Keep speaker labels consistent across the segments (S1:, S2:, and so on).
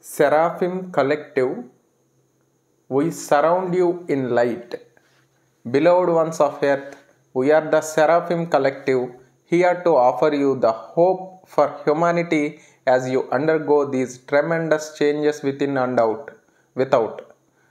S1: Seraphim Collective, we surround you in light. Beloved ones of earth, we are the Seraphim Collective, here to offer you the hope for humanity as you undergo these tremendous changes within and out, without.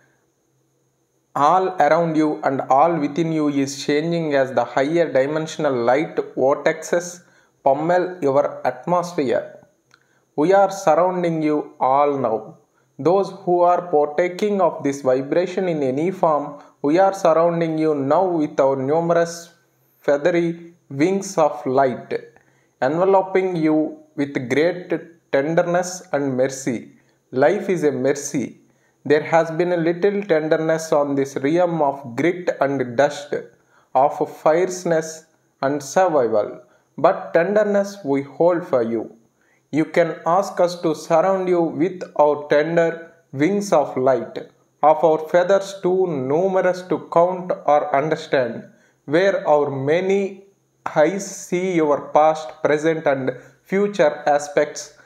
S1: All around you and all within you is changing as the higher dimensional light vortexes pummel your atmosphere. We are surrounding you all now. Those who are partaking of this vibration in any form, we are surrounding you now with our numerous feathery wings of light, enveloping you with great tenderness and mercy. Life is a mercy. There has been a little tenderness on this realm of grit and dust, of fierceness and survival, but tenderness we hold for you. You can ask us to surround you with our tender wings of light, of our feathers too numerous to count or understand, where our many eyes see your past, present, and future aspects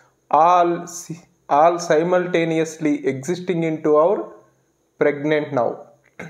S1: all simultaneously existing into our pregnant now.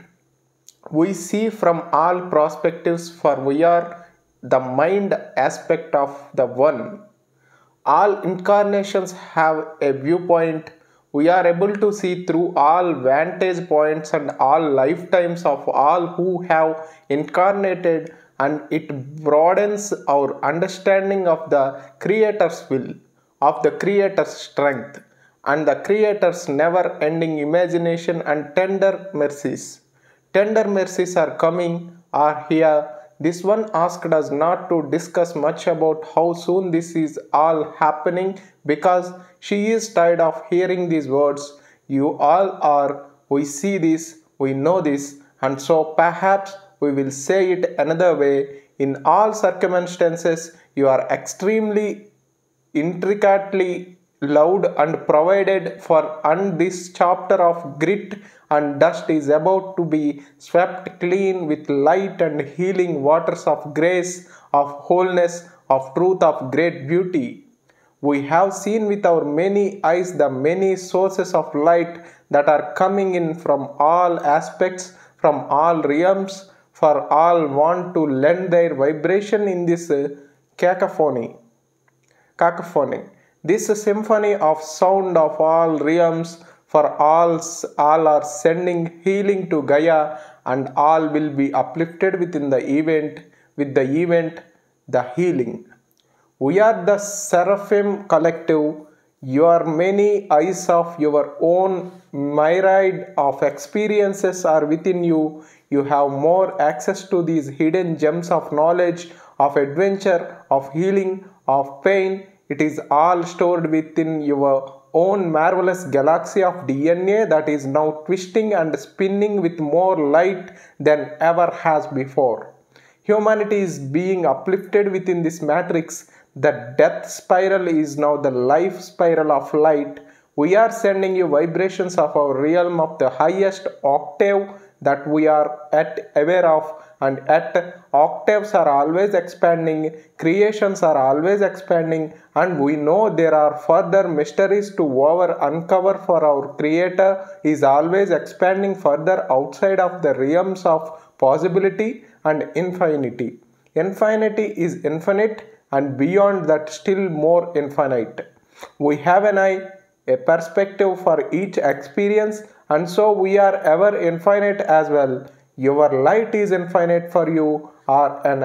S1: We see from all perspectives, for we are the mind aspect of the One. All incarnations have a viewpoint. We are able to see through all vantage points and all lifetimes of all who have incarnated, and it broadens our understanding of the Creator's will, of the Creator's strength, and the Creator's never ending imagination and tender mercies. Tender mercies are coming, are here. This one asked us not to discuss much about how soon this is all happening, because she is tired of hearing these words. You all are, we see this, we know this, and so perhaps we will say it another way. In all circumstances, you are extremely intricately loved and provided for, and this chapter of grit and dust is about to be swept clean with light and healing waters of grace, of wholeness, of truth, of great beauty. We have seen with our many eyes the many sources of light that are coming in from all aspects, from all realms, for all want to lend their vibration in this cacophony. This symphony of sound of all realms, for all are sending healing to Gaia, and all will be uplifted within the event, with the event, the healing. We are the Seraphim Collective. Your many eyes of your own myriad of experiences are within you. You have more access to these hidden gems of knowledge, of adventure, of healing, of pain. It is all stored within your own marvelous galaxy of DNA that is now twisting and spinning with more light than ever has before. Humanity is being uplifted within this matrix. The death spiral is now the life spiral of light. We are sending you vibrations of our realm of the highest octave that we are aware of, and at octaves are always expanding, creations are always expanding, and we know there are further mysteries to uncover, for our Creator is always expanding further outside of the realms of possibility and infinity. Infinity is infinite, and beyond that still more infinite. We have an eye, a perspective for each experience, and so we are ever infinite as well. Your light is infinite, for you are an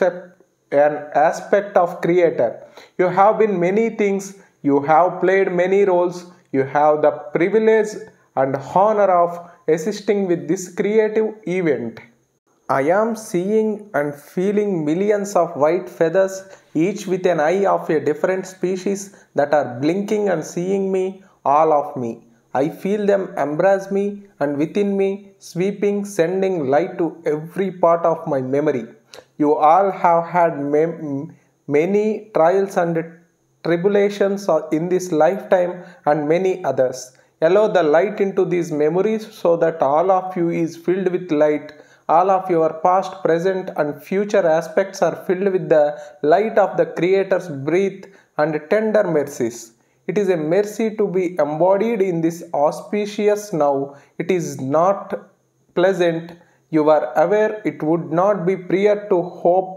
S1: aspect of Creator. You have been many things, you have played many roles, you have the privilege and honor of assisting with this creative event. I am seeing and feeling millions of white feathers, each with an eye of a different species, that are blinking and seeing me, all of me. I feel them embrace me, and within me, sweeping, sending light to every part of my memory. You all have had many trials and tribulations in this lifetime, and many others. Allow the light into these memories so that all of you is filled with light. All of your past, present, and future aspects are filled with the light of the Creator's breath and tender mercies. It is a mercy to be embodied in this auspicious now. It is not pleasant. You are aware it would not be prior to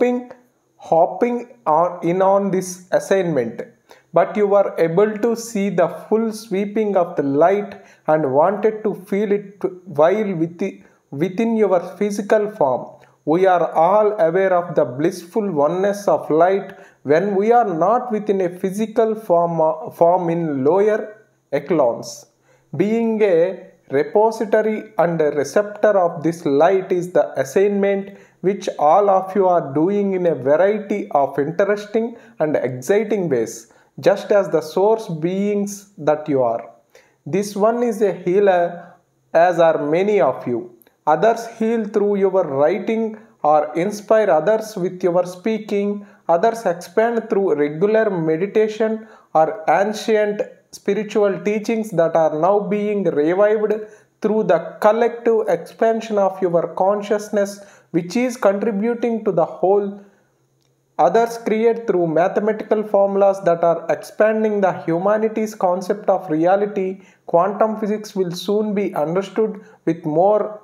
S1: hopping on this assignment. But you were able to see the full sweeping of the light and wanted to feel it while within your physical form. We are all aware of the blissful oneness of light when we are not within a physical form in lower echelons. Being a repository and a receptor of this light is the assignment which all of you are doing in a variety of interesting and exciting ways, just as the source beings that you are. This one is a healer, as are many of you. Others heal through your writing or inspire others with your speaking. Others expand through regular meditation or ancient spiritual teachings that are now being revived through the collective expansion of your consciousness, which is contributing to the whole. Others create through mathematical formulas that are expanding the humanity's concept of reality. Quantum physics will soon be understood with more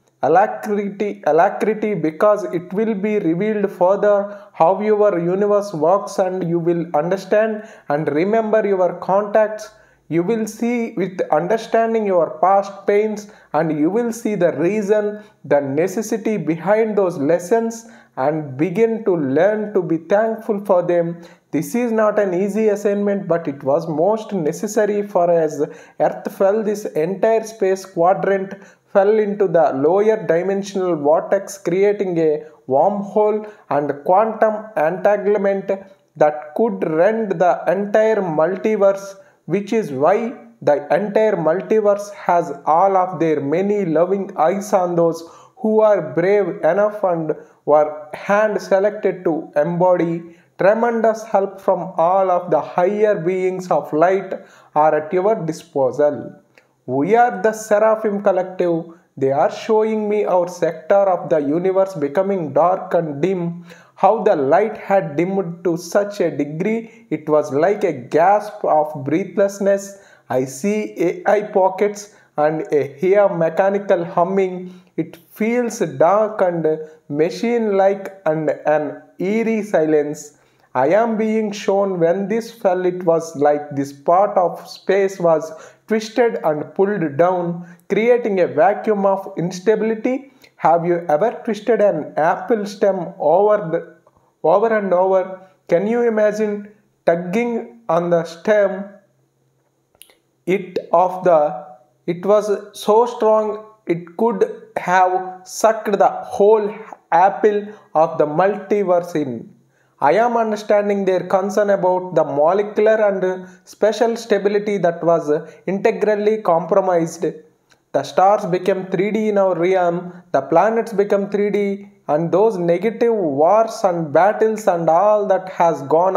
S1: alacrity because it will be revealed further how your universe works, and you will understand and remember your contacts. You will see with understanding your past pains, and you will see the reason, the necessity behind those lessons, and begin to learn to be thankful for them. This is not an easy assignment, but it was most necessary, for as Earth fell, this entire space quadrant fell into the lower dimensional vortex, creating a wormhole and quantum entanglement that could rend the entire multiverse, which is why the entire multiverse has all of their many loving eyes on those who are brave enough and were hand selected to embody. Tremendous help from all of the higher beings of light are at your disposal. We are the Seraphim Collective. They are showing me our sector of the universe becoming dark and dim. How the light had dimmed to such a degree it was like a gasp of breathlessness. I see AI pockets and hear mechanical humming. It feels dark and machine-like and an eerie silence. I am being shown when this fell, it was like this part of space was twisted and pulled down, creating a vacuum of instability. Have you ever twisted an apple stem over and over? Can you imagine tugging on the stem? It was so strong it could have sucked the whole apple of the multiverse in. I am understanding their concern about the molecular and spatial stability that was integrally compromised. The stars became 3D in our realm, the planets became 3D, and those negative wars and battles and all that has gone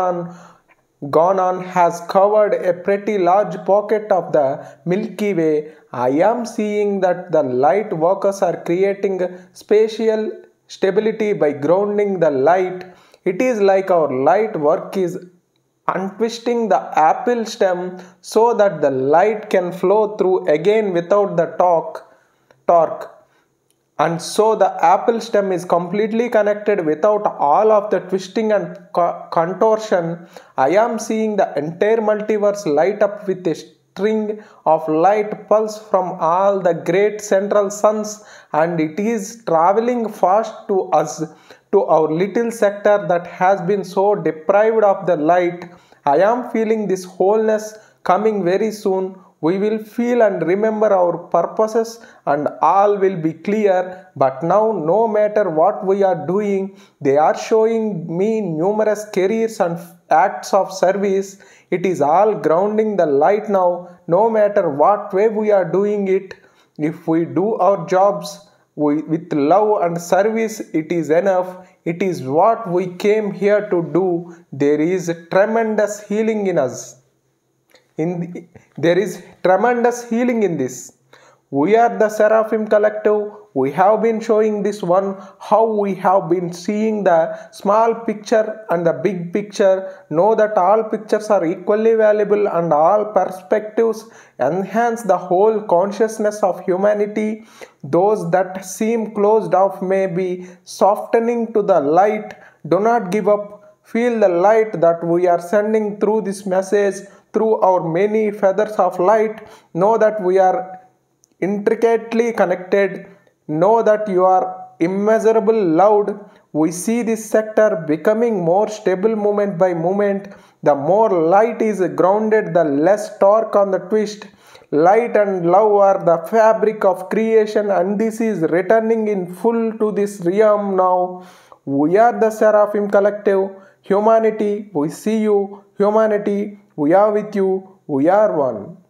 S1: on has covered a pretty large pocket of the Milky Way. I am seeing that the light workers are creating spatial stability by grounding the light. It is like our light work is untwisting the apple stem so that the light can flow through again without the torque. And so the apple stem is completely connected without all of the twisting and contortion. I am seeing the entire multiverse light up with a string of light pulse from all the great central suns, and it is traveling fast to us, to our little sector that has been so deprived of the light. I am feeling this wholeness coming very soon. We will feel and remember our purposes and all will be clear. But now, no matter what we are doing, they are showing me numerous careers and acts of service. It is all grounding the light now. No matter what way we are doing it, if we do our jobs with love and service, it is enough. It is what we came here to do. There is tremendous healing in us. There is tremendous healing in this. We are the Seraphim Collective. We have been showing this one how we have been seeing the small picture and the big picture. Know that all pictures are equally valuable and all perspectives enhance the whole consciousness of humanity. Those that seem closed off may be softening to the light. Do not give up. Feel the light that we are sending through this message, through our many feathers of light. Know that we are intricately connected. Know that you are immeasurable loved. We see this sector becoming more stable moment by moment. The more light is grounded, the less torque on the twist. Light and love are the fabric of creation, and this is returning in full to this realm now. We are the Seraphim Collective. Humanity, we see you. Humanity, we are with you. We are one.